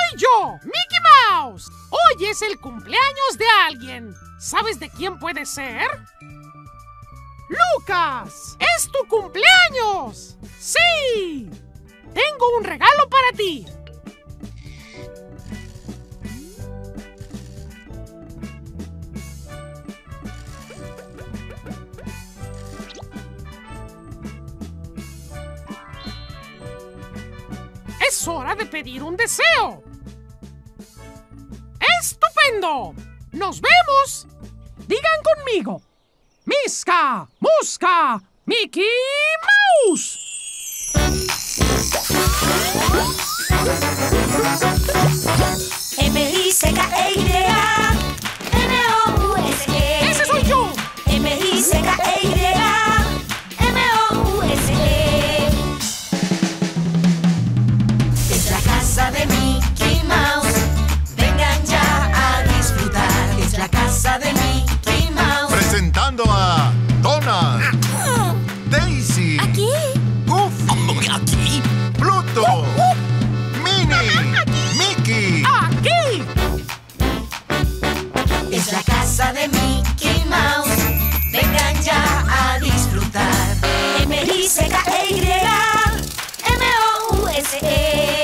Soy yo, Mickey Mouse. Hoy es el cumpleaños de alguien. ¿Sabes de quién puede ser? ¡Lucas! ¡Es tu cumpleaños! ¡Sí! Tengo un regalo para ti. Es hora de pedir un deseo. ¡Estupendo! ¡Nos vemos! Digan conmigo: Miska, Muska, Mickey Mouse. M-I-C-K-E-Y M-O-U-S-E. ¡Ese soy yo! M-I-C-K-E-Y M-O-U-S-E. Es la casa de Mickey Mouse. Vengan ya a disfrutar. Es la casa de Mickey Mouse. Presentando a Donald, Daisy, Aquí. Goofy, Aquí. Pluto, Minnie, Mickey. ¡Aquí! Es la casa de Mickey Mouse. Vengan ya a disfrutar. M-I-C-K-E-Y M-O-U-S-E.